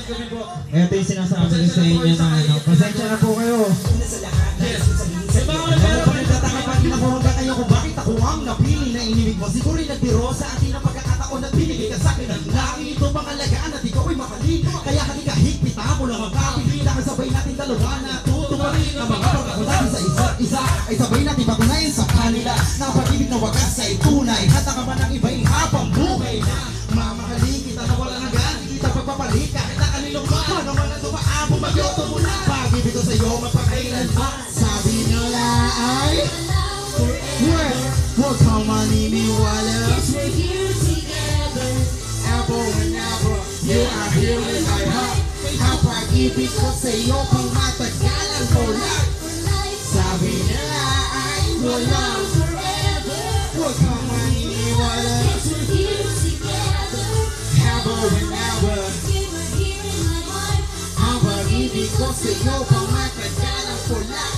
Ito yung sinasabi ko sa inyo na ano. Pasensya na po kayo. Nagtataka pa rin ako hanggang kayo kung bakit ako ang napili na inibig mo. Siguro nagbiro sa atin ang pagkakataon at binigay ka sa akin ng laki. Ito pangalagaan at ikaw ay makali. Kaya halika higpita mo lang ang kapili. Dahil sabay natin dalawa na tutuparin ang mga pagkakot natin sa isa't isa. Ay sabay natin bagunayin sa kanila. Napag-ibig na wagas ay tunay. Hata ka man ang iba'y habang buhay na mamahalin kita na wala nang gani. Kita pagpapalit kahit nakalilong ka. Ano man ang tumaabong magyoto mo na. Pag-ibig ko sa'yo mapagkailanman. Sabi nila ay huwag kang maniniwala. We're here together. Ever and ever, you are here in my heart. Ang pag-ibig ko sa'yo pang matagalan ko lang. Sabi nila ay walang forever. huwag kang maniniwala. We're here together. Ever and ever, We're here in my heart. ang pag-ibig ko sa'yo pang matagalan ko lang.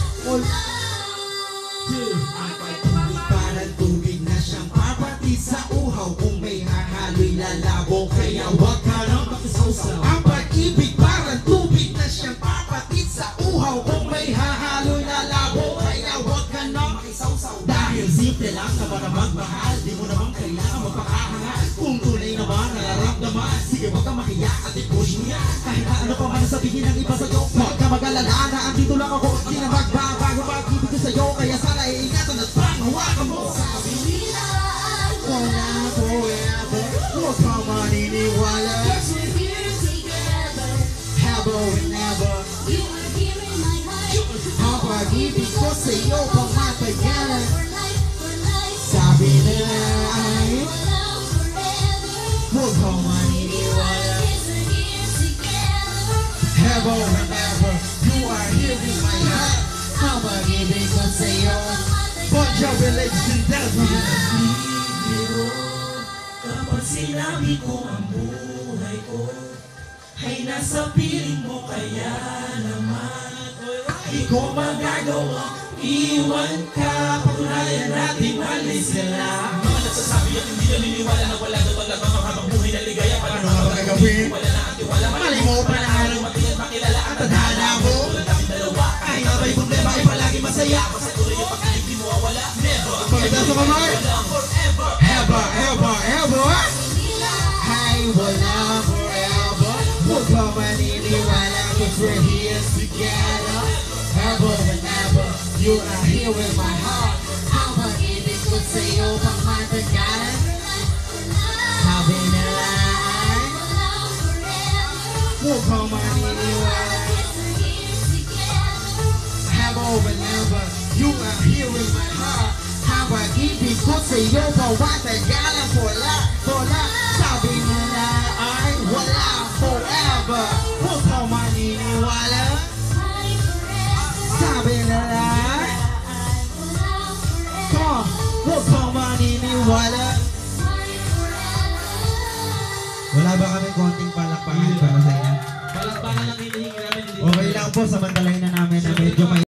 Ang pag-ibig parang tubig na siyang papati sa uhaw. Kung may hahalo'y lalabo, kaya huwag ka nang makisawsaw. Ang pag-ibig parang tubig na siyang papatid sa uhaw. Kung may hahalo'y lalabo, kaya huwag ka nang makisawsaw. Dahil simple lang naman na magmahal, di mo naman kailangan magpakahangal. Kung tunay naman nararamdaman, sige huwag ka makiya at i-push mo yan. Kahit ano pa man sabihin ng iba sa'yo, huwag ka mag-alala na andito lang ako. Di na magbabago pag-ibig ko sa'yo, kaya sana iingatan at panghawakan mo. Sabi nila ay Wala forever, huwag kang maniniwala. we're here together. Ever and ever, You are here in my heart. ang pag-ibig ko sa'yo pang matagalan. For life. Sabi nila ay Walang forever. huwag kang maniniwala. Yes, we're here together. Ever and ever, you are here in my heart. Ang pag-ibig ko sa'yo. Bon Jovi, ladies and gentlemen. Pero kapag sinabi ko ang buhay ko ay nasa piling mo, kaya naman di ko magagawa iwan ka. Patunayan natin malis sila. Mga nagsasabi at hindi naniniwala na wala daw talaga ang habang buhay na ligaya. Ano nga ba gagawin? Wala na ang tiwala. Mali mo pa na araw. Mati at makilala ang Tadhana mo. tulad namin dalawa. Kahit na may problema ay palagi masaya. Basta tuloy yung pag-ibig di mo wala. Never. Pagkita sa kamay. Walang forever. Ever, ever, ever. Ay, wala forever. Huwag ka maniniwala, 'cause we're here together. Ever and ever, you are here in my heart. Ang pag-ibig ko sa'yo pang matagalan. Sabi nila ay huwag ka maniniwala. Ever and ever, you are here in my heart. Ang pag-ibig ko sa'yo pang matagalan. Wala, sabi nila ay wala forever. Huwag ka maniniwala. Sabi nila, come on, huwag ka maniniwala. Wala ba kami konting palakpakan para sa inyo? Palakpakan lang hinihingi namin. Okay lang po, samantalahin na namin na medyo may